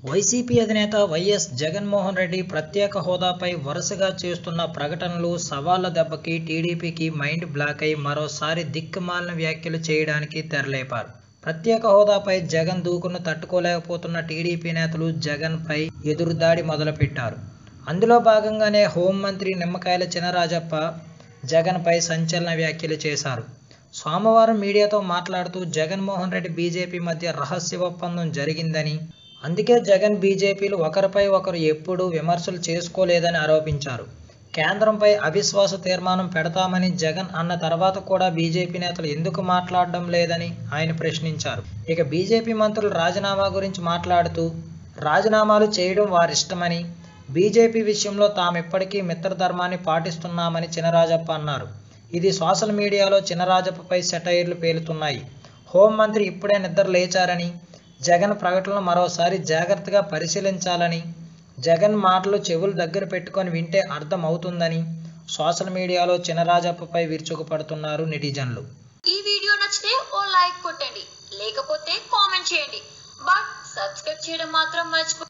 YCP అధినేత YS Jaganmohan Reddy ప్రత్యేక హోదాపై వరుసగా చేస్తున్న ప్రకటనలు సవాళ్ల దెబ్బకి టీడీపీకి మైండ్ బ్లాక్ అయి మరోసారి దిక్కుమాలిన వ్యాఖ్యలు చేయడానికి తెరలేపారు. ప్రత్యేక హోదాపై జగన్ దూకును తట్టుకోలేకపోతున్న టీడీపీ నేతలు జగన్పై ఎదురుదాడి మొదలుపెట్టారు. అందులో భాగంగానే హోంమంత్రి నిమ్మకాయల చినరాజప్ప జగన్పై సంచలన వ్యాఖ్యలు చేశారు. సోమవారం మీడియాతో మాట్లాడుతూ జగన్మోహన్ రెడ్డి బీజేపీ మధ్య రహస్య ఒప్పందం జరిగిందని, అందుకే జగన్ బీజేపీలు ఒకరిపై ఒకరు ఎప్పుడూ విమర్శలు చేసుకోలేదని ఆరోపించారు. కేంద్రంపై అవిశ్వాస తీర్మానం పెడతామని జగన్ అన్న తర్వాత కూడా బీజేపీ నేతలు ఎందుకు మాట్లాడడం లేదని ఆయన ప్రశ్నించారు. ఇక బీజేపీ మంత్రులు రాజీనామా గురించి మాట్లాడుతూ రాజీనామాలు చేయడం వారిష్టమని, బీజేపీ విషయంలో తామిప్పటికీ మిత్రధర్మాన్ని పాటిస్తున్నామని చినరాజప్ప అన్నారు. ఇది సోషల్ మీడియాలో చినరాజప్పపై సెటైర్లు పేలుతున్నాయి. హోంమంత్రి ఇప్పుడే నిద్ర లేచారని, జగన్ ప్రకటనలు మరోసారి జాగ్రత్తగా పరిశీలించాలని, జగన్ మాటలు చెవులు దగ్గర పెట్టుకొని వింటే అర్థం అవుతుందని సోషల్ మీడియాలో చినరాజప్పపై విరుచుకుపడుతున్నారు నెటిజన్లు. ఈ వీడియో నచ్చితే ఓ లైక్ కొట్టండి, లేకపోతే కామెంట్ చేయండి. బట్ సబ్స్క్రైబ్ చేయడం మాత్రం మర్చిపోకండి.